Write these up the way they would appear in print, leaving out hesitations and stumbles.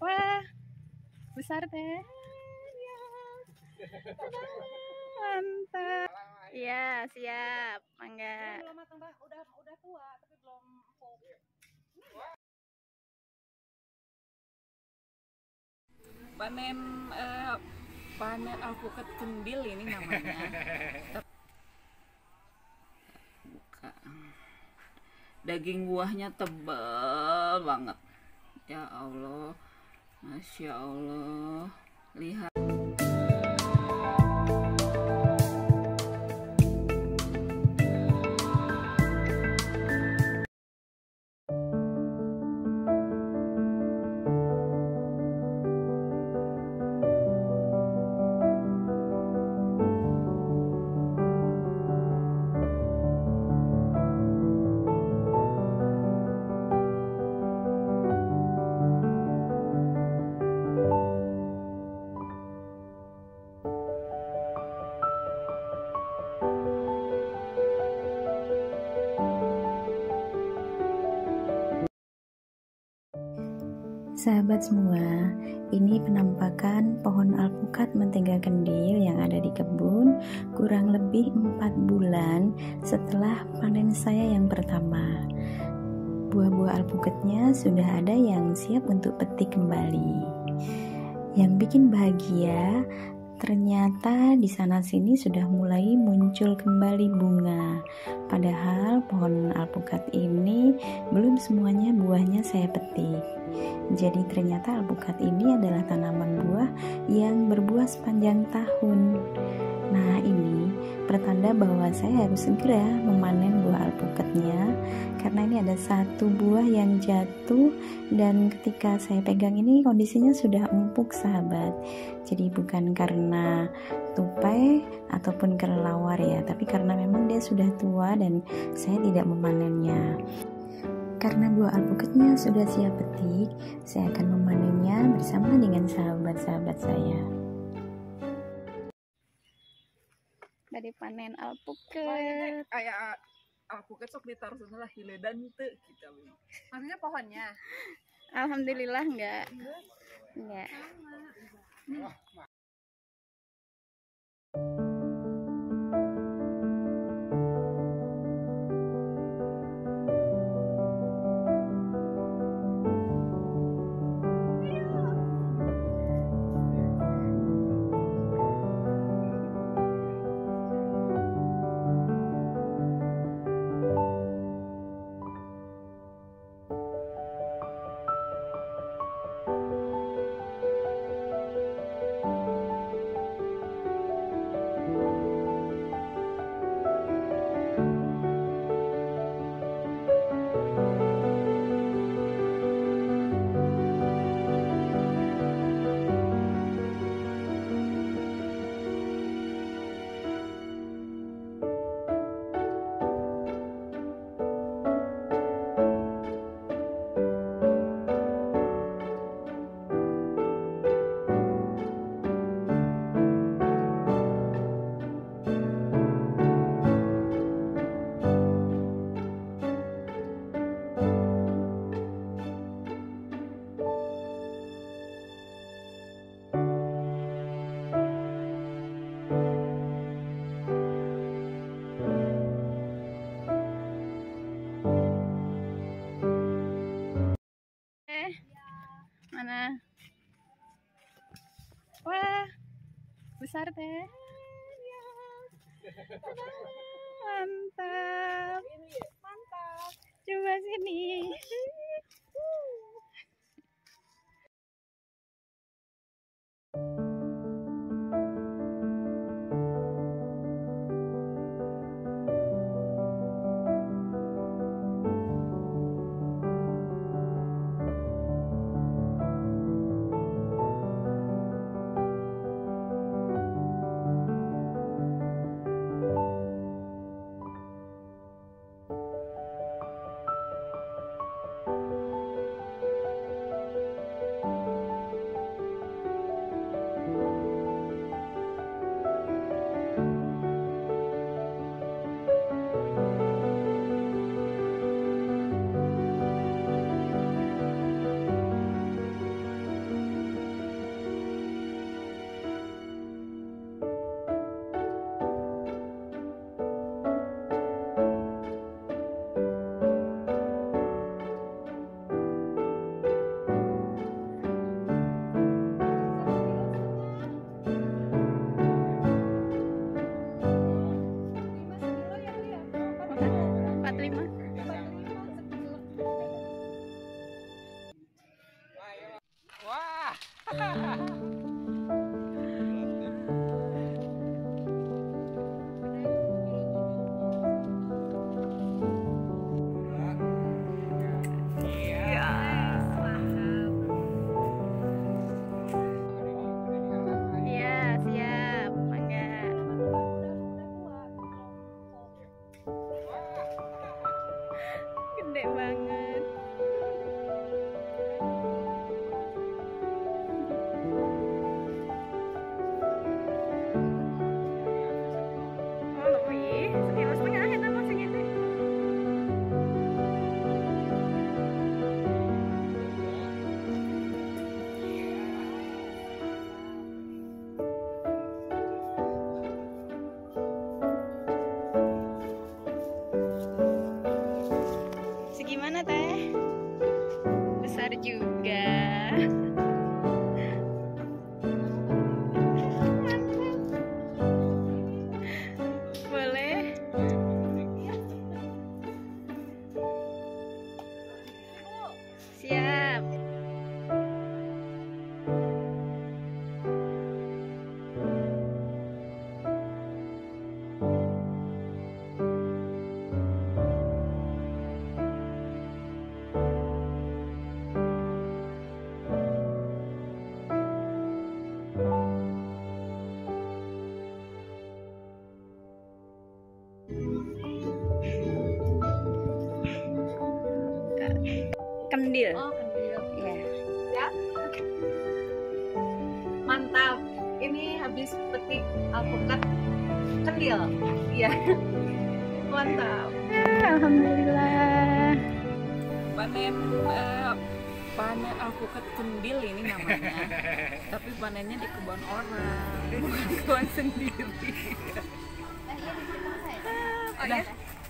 Wah, besar teh. Mantap. Iya, siap. Mangga. Belum matang, udah tua tapi belum empuk. Panen alpukat kendil ini namanya. Buka. Daging buahnya tebal banget. Ya Allah, Masya Allah. Lihat. Sahabat semua, ini penampakan pohon alpukat mentega kendil yang ada di kebun kurang lebih 4 bulan setelah panen saya yang pertama. Buah-buah alpukatnya sudah ada yang siap untuk petik kembali. Yang bikin bahagia, ternyata di sana-sini sudah mulai muncul kembali bunga. Padahal pohon alpukat ini belum semuanya buahnya saya petik. Jadi ternyata alpukat ini adalah tanaman buah yang berbuah sepanjang tahun. Nah, ini pertanda bahwa saya harus segera memanen buah alpukatnya, karena ini ada satu buah yang jatuh dan ketika saya pegang ini kondisinya sudah empuk, sahabat. Jadi bukan karena tupai ataupun kelelawar ya, tapi karena memang dia sudah tua dan saya tidak memanennya. Karena buah alpukatnya sudah siap petik, saya akan memanennya bersama dengan sahabat-sahabat saya. Dari panen alpukat. Kayak alpukat sok ditaruh sana lah hiledan teu gitu. Maksudnya pohonnya. Alhamdulillah enggak. Mana? Wah, besar teh. Mantap. Coba sini. bener juga. Boleh. Siap. Kendil. Oh, kendil. Ya. Ya. Mantap. Ini habis petik alpukat kendil. Iya. Mantap. Alhamdulillah. Panen panen alpukat kendil ini namanya. Tapi panennya di kebun orang, bukan kebun sendiri. Udah.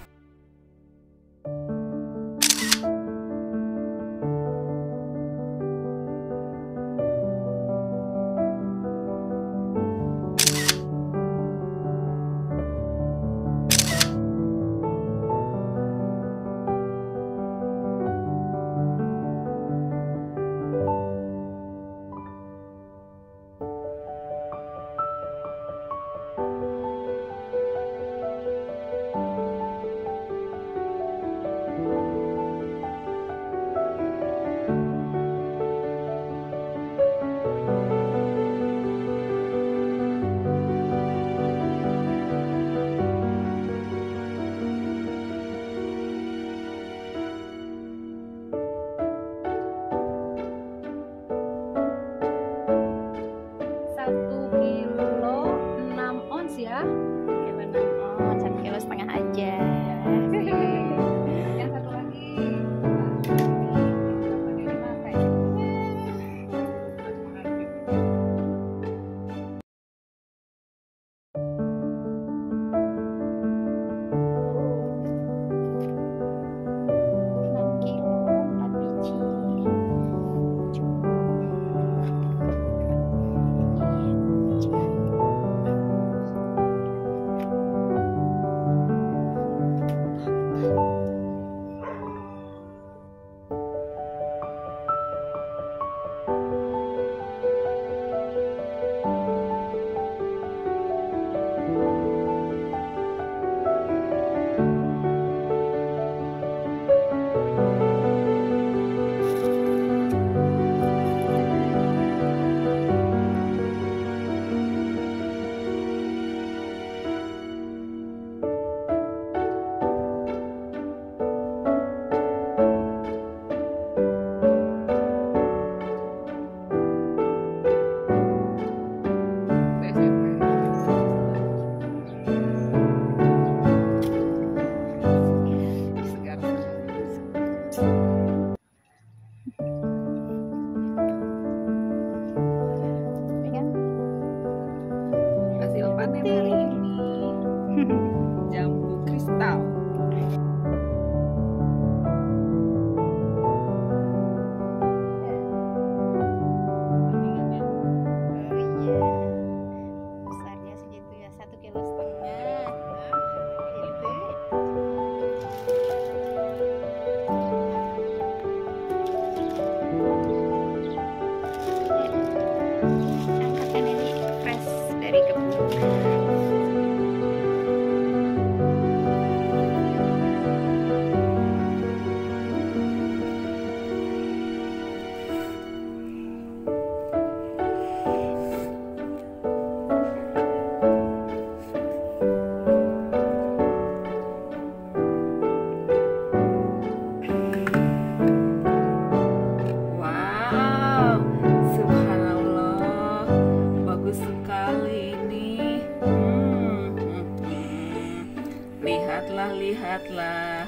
Lihatlah,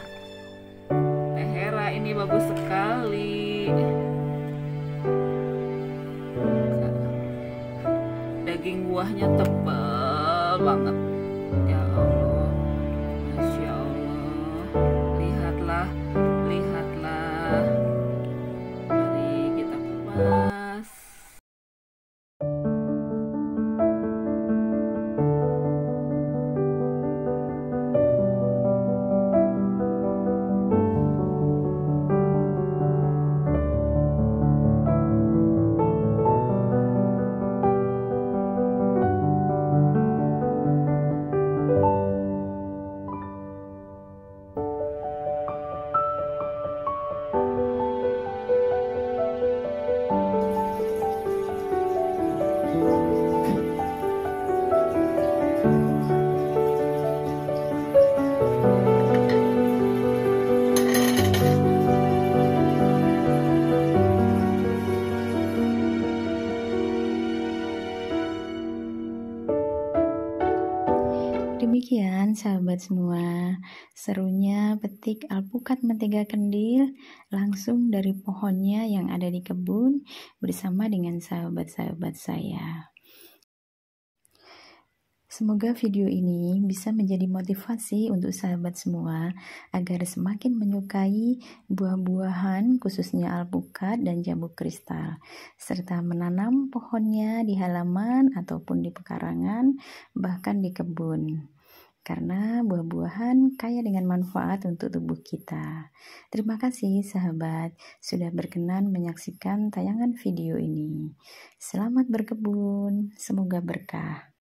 Teh Hera, ini bagus sekali. Daging buahnya tebal banget. Ya Allah, Masya Allah. Lihatlah, lihatlah. Mari kan sahabat semua? Serunya petik alpukat mentega kendil langsung dari pohonnya yang ada di kebun bersama dengan sahabat-sahabat saya. Semoga video ini bisa menjadi motivasi untuk sahabat semua agar semakin menyukai buah-buahan khususnya alpukat dan jambu kristal, serta menanam pohonnya di halaman ataupun di pekarangan, bahkan di kebun. Karena buah-buahan kaya dengan manfaat untuk tubuh kita. Terima kasih sahabat sudah berkenan menyaksikan tayangan video ini. Selamat berkebun, semoga berkah.